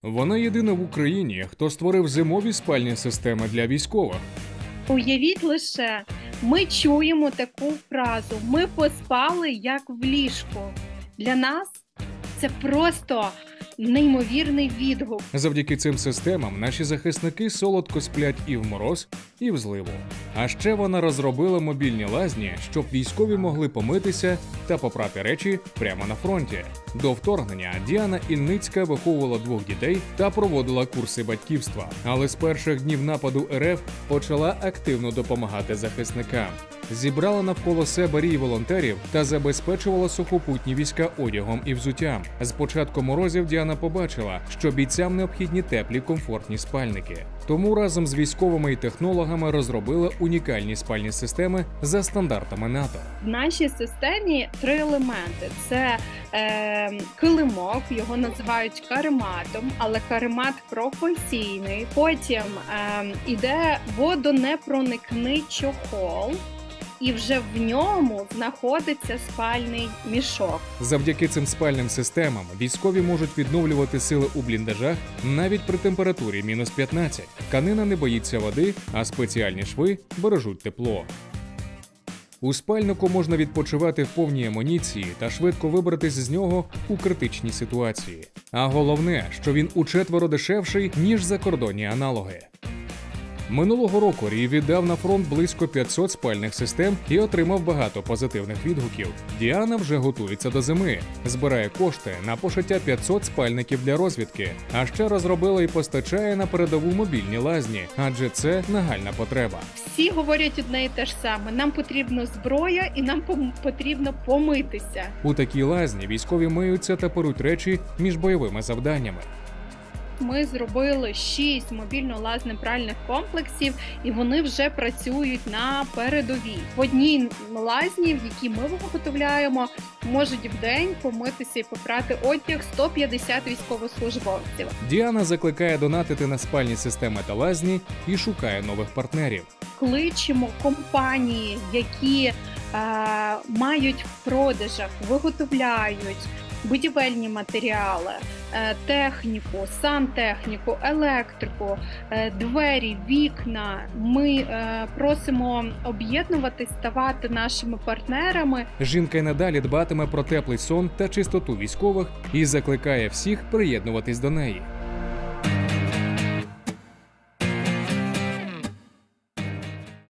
Вона єдина в Україні, хто створив зимові спальні системи для військових. Уявіть лише, ми чуємо таку фразу «ми поспали, як в ліжку». Для нас це просто неймовірний відгук. Завдяки цим системам наші захисники солодко сплять і в мороз, і в зливу. А ще вона розробила мобільні лазні, щоб військові могли помитися та попрати речі прямо на фронті. До вторгнення Діана Ільницька виховувала 2 дітей та проводила курси батьківства. Але з перших днів нападу РФ почала активно допомагати захисникам. Зібрала навколо себе рій волонтерів та забезпечувала сухопутні війська одягом і взуттям. З початку морозів Діана побачила, що бійцям необхідні теплі, комфортні спальники. Тому разом з військовими і технологами розробила унікальні спальні системи за стандартами НАТО. В нашій системі 3 елементи. Це килимок, його називають карематом, але каремат професійний. Потім іде водонепроникний чохол, і вже в ньому знаходиться спальний мішок. Завдяки цим спальним системам військові можуть відновлювати сили у бліндажах навіть при температурі -15. Тканина не боїться води, а спеціальні шви бережуть тепло. У спальнику можна відпочивати в повній амуніції та швидко вибратись з нього у критичній ситуації. А головне, що він учетверо дешевший, ніж закордонні аналоги. Минулого року Рій віддав на фронт близько 500 спальних систем і отримав багато позитивних відгуків. Діана вже готується до зими, збирає кошти на пошиття 500 спальників для розвідки, а ще розробила і постачає на передову мобільні лазні, адже це нагальна потреба. Всі говорять одне і те ж саме: нам потрібна зброя і нам потрібно помитися. У такій лазні військові миються та перуть речі між бойовими завданнями. Ми зробили 6 мобільно-лазних пральних комплексів, і вони вже працюють на передовій. В одній лазні, в якій ми виготовляємо, можуть в день помитися і попрати одяг 150 військовослужбовців. Діана закликає донатити на спальні системи та лазні і шукає нових партнерів. Кличемо компанії, які мають в продажах, виготовляють будівельні матеріали, техніку, сантехніку, електрику, двері, вікна. Ми просимо об'єднуватись, ставати нашими партнерами. Жінка й надалі дбатиме про теплий сон та чистоту військових і закликає всіх приєднуватись до неї.